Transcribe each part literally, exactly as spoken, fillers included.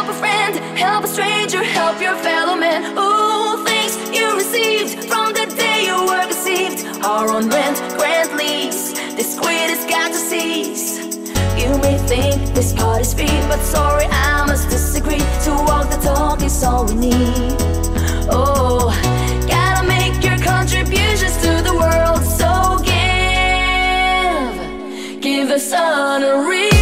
help a friend, help a stranger, help your fellow man. Ooh, things you received from the day you were conceived are on rent, grant, lease. The squid has got to cease. You may think this part is free, but sorry, I must disagree. To walk the talk is all we need. Oh, gotta make your contributions to the world. So give, give the sun a reason.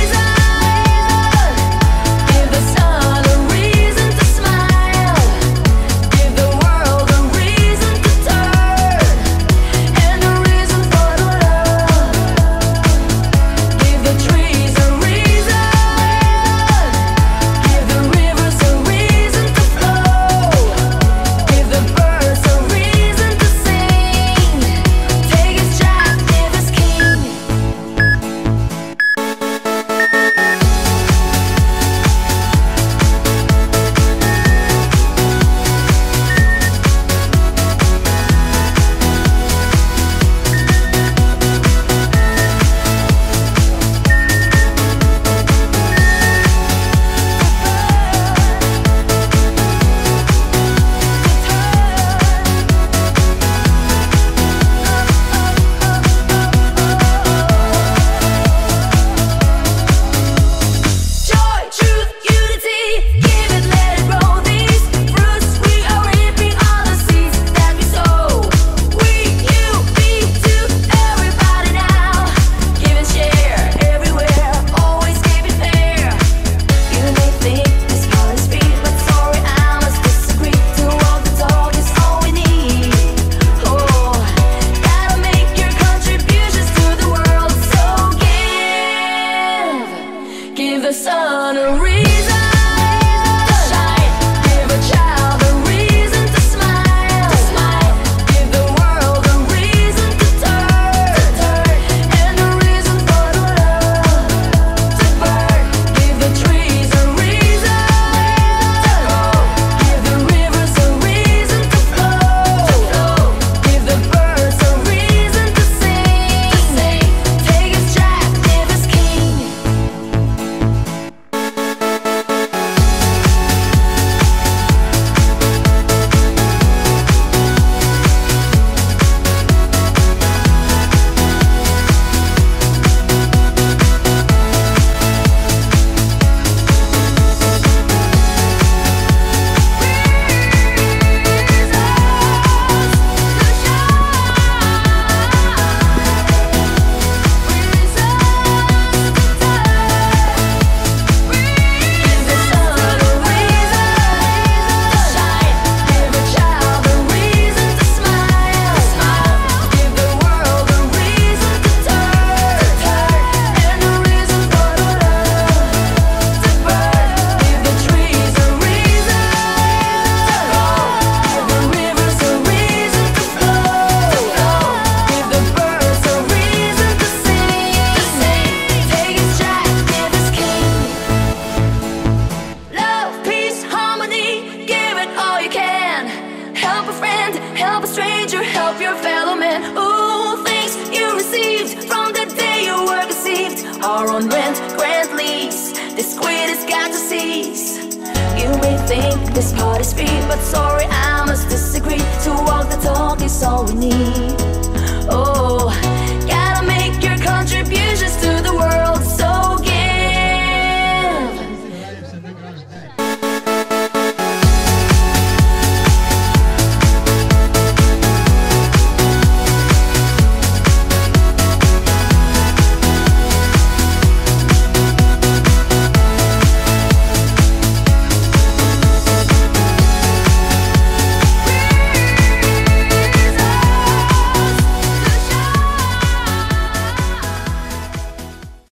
Give the sun a reason. Help a stranger, help your fellow man. Ooh, things you received from the day you were conceived are on rent, grant, lease. The squid has got to cease. You may think this part is free, but sorry, I must disagree. To walk the talk is all we need. Oh.